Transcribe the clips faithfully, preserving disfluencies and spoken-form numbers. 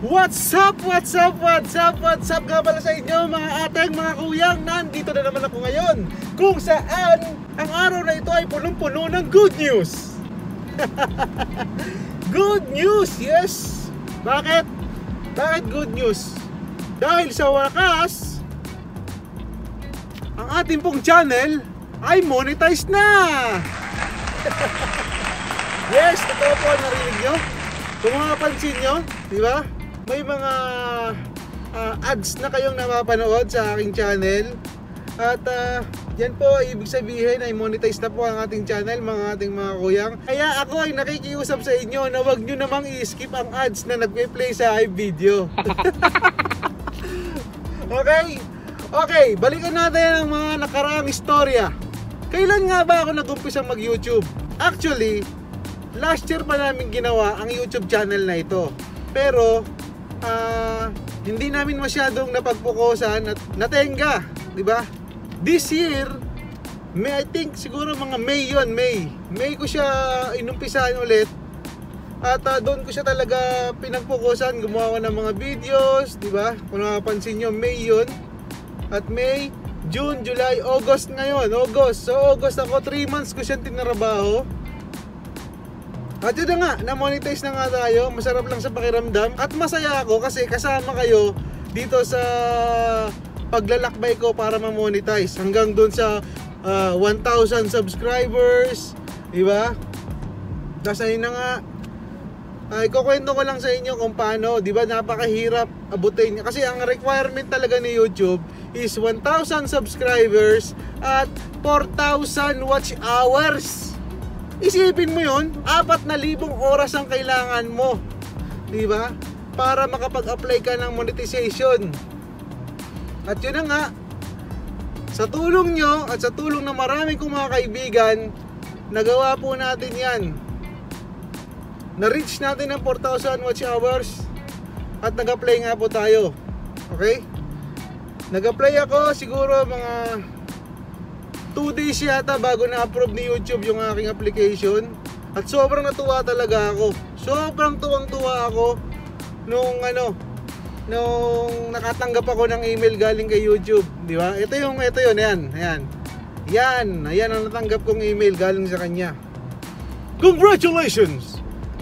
What's up, what's up, what's up, what's up nga pala sa inyo mga ating mga kuyang. Nandito na naman ako ngayon kung saan ang araw na ito ay punong-puno ng good news. Good news, yes. Bakit? Bakit good news? Dahil sa wakas ang ating pong channel ay monetized na. Yes, totoo po, narinig nyo? Kung makapansin nyo, di ba? May mga uh, ads na kayong napapanood sa aking channel. At uh, yan po, ibig sabihin ay monetize na po ang ating channel, mga ating mga kuyang. Kaya ako ay nakikiusap sa inyo na wag nyo namang i-skip ang ads na nagpe-play sa live video. Okay? Okay, balikan natin ang mga nakaraang istorya. Kailan nga ba ako nag-umpisa mag-YouTube? Actually, last year pa namin ginawa ang YouTube channel na ito. Pero Uh, hindi namin masyadong napagpukusan at natenga, di ba? This year, May, I think siguro mga May yon, May. May ko siya inumpisahan ulit. At uh, doon ko siya talaga pinagpukusan, gumawa ng mga videos, di ba? Kung napapansin nyo, May yon. At May, June, July, August ngayon, August. So August ako, three months ko siyang tinrabaho. At yun na nga, na-monetize na nga tayo. Masarap lang sa pakiramdam. At masaya ako kasi kasama kayo dito sa paglalakbay ko para ma-monetize. Hanggang dun sa uh, one thousand subscribers. Diba? Tapos ayun na nga. Ay, kukwento ko lang sa inyo kung paano. Diba, napakahirap abutin. Kasi ang requirement talaga ni YouTube is one thousand subscribers at four thousand watch hours. Isipin mo yun, apat na libong oras ang kailangan mo, di ba? Para makapag-apply ka ng monetization. At yun na nga, sa tulong nyo at sa tulong ng maraming kong mga kaibigan, nagawa po natin yan. Na-reach natin ang four thousand watch hours at nag-apply nga po tayo. Okay? Nag-apply ako siguro mga two days yata bago na-approve ni YouTube yung aking application. At sobrang natuwa talaga ako. Sobrang tuwang-tuwa ako nung ano, nung nakatanggap ako ng email galing kay YouTube, di ba? Ito yung ito yun, ayan, ayan. Yan, ayan ang natanggap kong email galing sa kanya. Congratulations.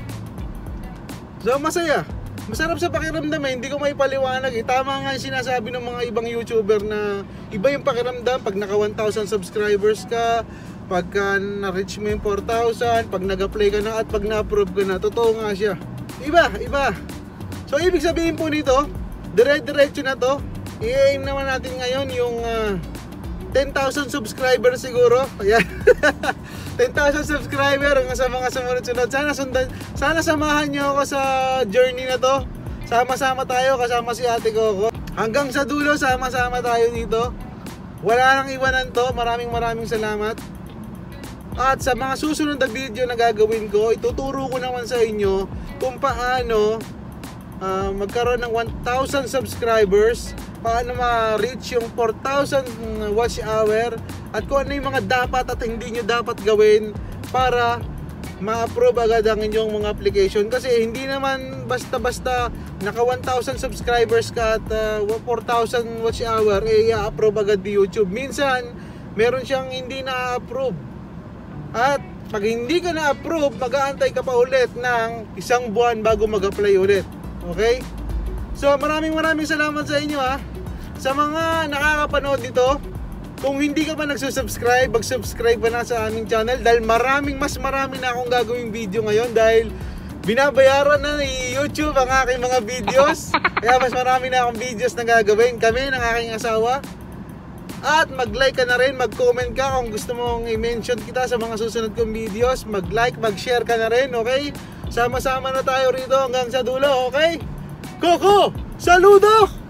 So masaya. Masarap sa pakiramdam eh, hindi ko may paliwanag eh. Tama nga yung sinasabi ng mga ibang YouTuber na iba yung pakiramdam pag naka one thousand subscribers ka, pagka na-reach mo yung four thousand, pag nag-apply ka na at pag na-approve ka na. Totoo nga siya. Iba, iba. So ibig sabihin po nito, dire-diretso na to. I-aim naman natin ngayon yung uh, ten thousand subscribers siguro. Ayan. ten thousand subscriber hanggang sa mga sumunod-sunod. Sana sundan, sana samahan nyo ako sa journey na to. Sama-sama tayo kasama si ate Coco. Hanggang sa dulo, sama-sama tayo dito. Wala nang iwanan to. Maraming maraming salamat. At sa mga susunod na video na gagawin ko, ituturo ko naman sa inyo kung paano uh, magkaroon ng one thousand subscribers, paano ma-reach yung four thousand watch hour, at kung ano yung mga dapat at hindi nyo dapat gawin para ma-approve agad ang inyong mga application. Kasi hindi naman basta-basta naka one thousand subscribers ka at uh, four thousand watch hour, eh i-approve agad ni YouTube. Minsan, meron siyang hindi na-approve. At pag hindi ka na-approve, mag-aantay ka pa ulit ng isang buwan bago mag-apply ulit. Okay? So maraming maraming salamat sa inyo ha. Sa mga nakakapanood dito, kung hindi ka pa nagsusubscribe, mag-subscribe pa na sa aming channel dahil maraming mas marami na akong gagawing video ngayon dahil binabayaran na ni YouTube ang aking mga videos. Kaya mas marami na akong videos na gagawin kami ng aking asawa. At mag-like ka na rin, mag-comment ka kung gusto mong i-mention kita sa mga susunod kong videos. Mag-like, mag-share ka na rin, okay? Sama-sama na tayo rito hanggang sa dulo, okay? Coco, saludo!